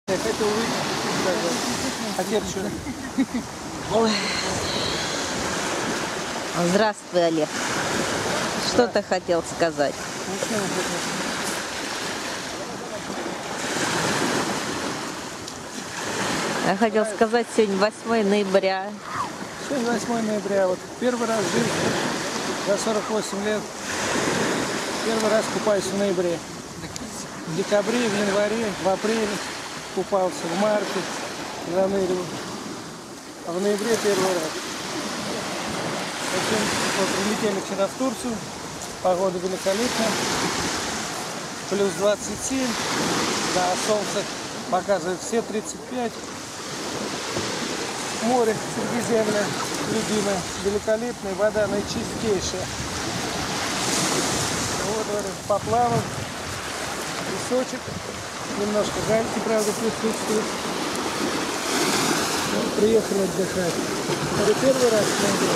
Я хотел выйти, а теперь что? Ой. Здравствуй, Олег. Что ты хотел сказать? Я хотел сказать, сегодня 8 ноября. Сегодня 8 ноября. Вот первый раз в жизни за 48 лет. Первый раз купаюсь в ноябре. В декабре, в январе, в апреле купался, в марте заныривал. А в ноябре первый раз. В общем, вот прилетели вчера в Турцию. Погода великолепная. Плюс 27. Да, солнце показывает все 35. Море Средиземное, любимое, великолепное, вода наичистейшая. Вот, поплавал, песочек, немножко гальки, правда, присутствует. Вот, приехали отдыхать. Это первый раз в ноябре.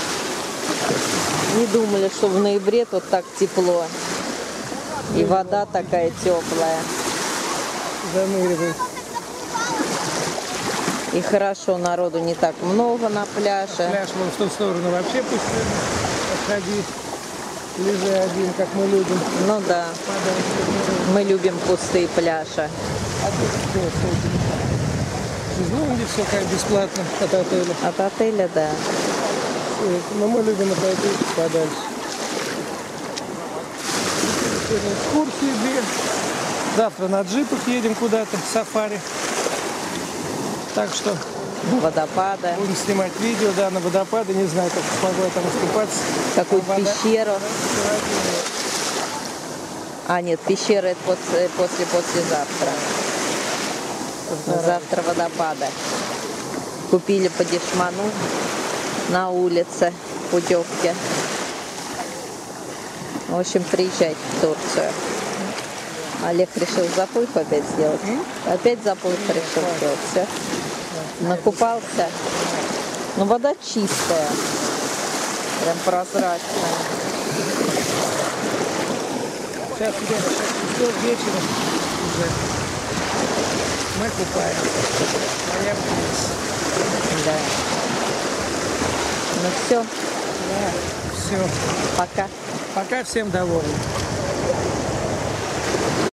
Не думали, что в ноябре тут так тепло. И вода такая теплая. Заныривает. И хорошо, народу не так много на пляже. Пляж вон в ту сторону вообще пустынно. Отходи, лежи один, как мы любим. Ну да, мы любим пустые пляжи. А тут что? Шезлонги, все как бесплатно от отеля. От отеля, да. Но мы любим отойти подальше. Сегодня экскурсии две. Завтра на джипах едем куда-то, сафари. Так что Водопады. будем снимать видео, да, на водопады. Не знаю, как смогу я там искупаться. Какую-то пещеру. А нет, пещера это послезавтра. Завтра водопады. Купили по дешману на улице путевки. В общем, приезжайте в Турцию. Олег решил заплыв опять сделать. Опять заплыв решил сделать. Все. Накупался. Но вода чистая. Прям прозрачная. Сейчас, ребята, сейчас вечером уже. Мы купаемся. Моя птица. Да. Ну все. Да, все. Пока. Пока всем довольны.